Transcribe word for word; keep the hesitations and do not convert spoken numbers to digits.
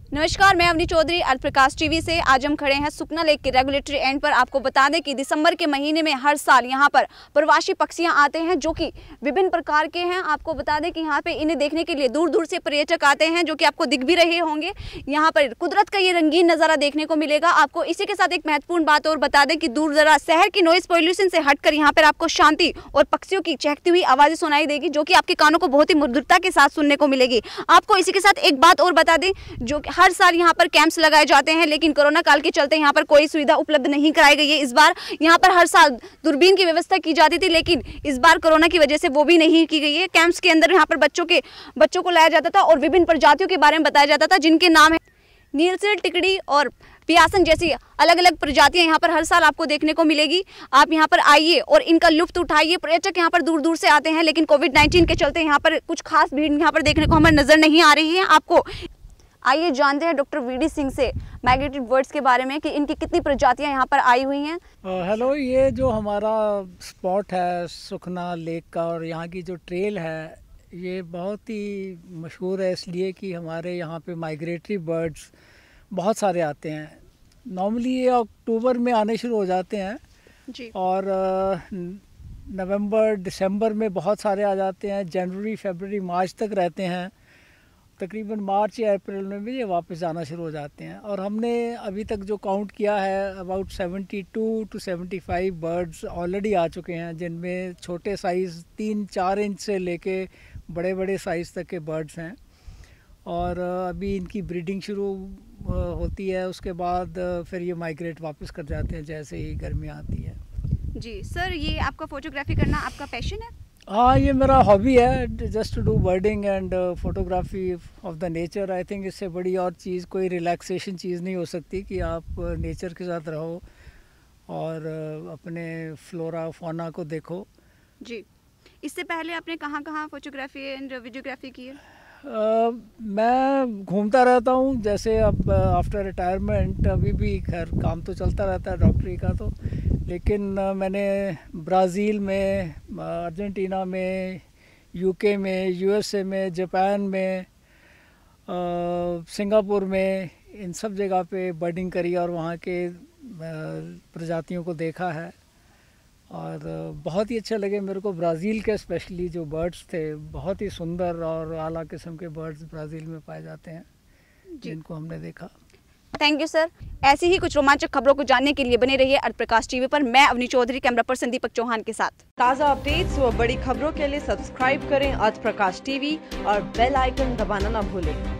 नमस्कार, मैं अवनी चौधरी अर्थ प्रकाश टीवी से। आज हम खड़े हैं सुखना लेक के रेगुलेटरी एंड पर। आपको बता दें कि दिसंबर के महीने में हर साल यहां पर प्रवासी पक्षियां आते हैं जो कि विभिन्न प्रकार के हैं। आपको बता दें कि यहां पे इन्हें देखने के लिए दूर दूर से पर्यटक आते हैं, जो कि आपको दिख भी रहे होंगे। यहां पर कुदरत का ये रंगीन नज़ारा देखने को मिलेगा आपको। इसी के साथ एक महत्वपूर्ण बात और बता दें कि दूर दराज शहर की नॉइज पॉल्यूशन से हटकर यहाँ पर आपको शांति और पक्षियों की चहकती हुई आवाज़ें सुनाई देगी, जो कि आपके कानों को बहुत ही मधुरता के साथ सुनने को मिलेगी। आपको इसी के साथ एक बात और बता दें, जो हर साल यहाँ पर कैंप्स लगाए जाते हैं, लेकिन कोरोना काल के चलते यहाँ पर कोई सुविधा उपलब्ध नहीं कराई गई है। इस बार यहाँ पर हर साल दूरबीन की व्यवस्था की जाती थी, लेकिन इस बार कोरोना की वजह से वो भी नहीं की गई है। कैंप्स के अंदर यहाँ पर बच्चों के बच्चों को लाया जाता था और विभिन्न प्रजातियों के बारे में बताया जाता था, जिनके नाम है नीलसिर, टिकड़ी और पियासन जैसी अलग अलग प्रजातियां यहाँ पर हर साल आपको देखने को मिलेगी। आप यहाँ पर आइए और इनका लुत्फ उठाइए। पर्यटक यहाँ पर दूर दूर से आते हैं, लेकिन कोविड नाइन्टीन के चलते यहाँ पर कुछ खास भीड़ यहाँ पर देखने को हमें नजर नहीं आ रही है। आपको आइए जानते हैं डॉक्टर वी डी सिंह से माइग्रेटेड बर्ड्स के बारे में कि इनकी कितनी प्रजातियां यहाँ पर आई हुई हैं। हेलो, ये जो हमारा स्पॉट है सुखना लेक का और यहाँ की जो ट्रेल है, ये बहुत ही मशहूर है इसलिए कि हमारे यहाँ पे माइग्रेटरी बर्ड्स बहुत सारे आते हैं। नॉर्मली ये अक्टूबर में आने शुरू हो जाते हैं जी, और नवंबर दिसंबर में बहुत सारे आ जाते हैं। जनवरी फरवरी मार्च तक रहते हैं। तकरीबन मार्च या अप्रैल में भी ये वापस आना शुरू हो जाते हैं। और हमने अभी तक जो काउंट किया है, about seventy two to seventy five birds already आ चुके हैं, जिनमें छोटे साइज़ तीन चार इंच से लेके बड़े बड़े साइज़ तक के बर्ड्स हैं। और अभी इनकी ब्रीडिंग शुरू होती है, उसके बाद फिर ये माइग्रेट वापस कर जाते हैं जैसे ही गर्मी आती है। जी सर, ये आपका फोटोग्राफी करना आपका पैशन है? हाँ, ये मेरा हॉबी है, just to do birding and photography of the nature. I think इससे बड़ी और चीज़ कोई रिलैक्सेशन चीज़ नहीं हो सकती कि आप नेचर के साथ रहो और अपने फ्लोरा फौना को देखो। जी, इससे पहले आपने कहाँ कहाँ फोटोग्राफी एंड वीडियोग्राफी की है? Uh, मैं घूमता रहता हूँ, जैसे अब आफ्टर रिटायरमेंट अभी भी खैर काम तो चलता रहता है डॉक्टरी का, तो लेकिन uh, मैंने ब्राज़ील में, अर्जेंटीना में, यूके में, यूएसए में, जापान में, uh, सिंगापुर में, इन सब जगह पे बर्डिंग करी और वहाँ के uh, प्रजातियों को देखा है और बहुत ही अच्छे लगे मेरे को। ब्राज़ील के स्पेशली जो बर्ड्स थे, बहुत ही सुंदर और आला किस्म के बर्ड्स ब्राज़ील में पाए जाते हैं, जिनको हमने देखा। Thank you sir. ऐसी ही कुछ रोमांचक खबरों को जानने के लिए बने रहिए अर्थ प्रकाश टीवी पर। मैं अवनी चौधरी, कैमरा पर्सन दीपक चौहान के साथ। ताज़ा अपडेट्स व बड़ी खबरों के लिए सब्सक्राइब करें अर्थ प्रकाश टीवी और बेल आइकन दबाना न भूलें।